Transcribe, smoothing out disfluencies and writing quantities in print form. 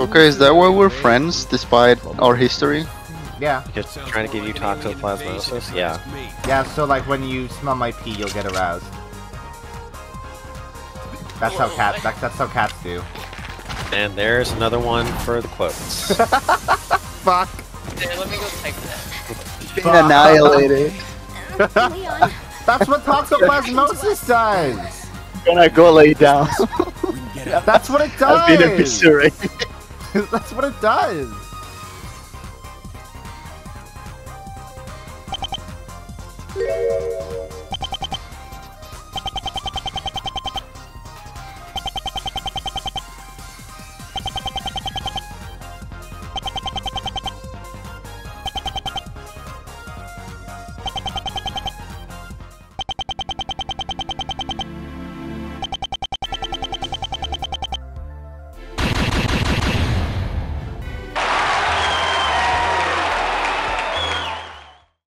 Okay, is that why we're friends despite our history? Yeah. Just trying to give you toxoplasmosis? Yeah. Yeah, so like when you smell my pee, you'll get aroused. That's how cats do. And there's another one for the quotes. Fuck. Here, let me go take that. Being annihilated. That's what toxoplasmosis does! Gonna go lay down. That's what it I've been does! eviscerated. That's what it does!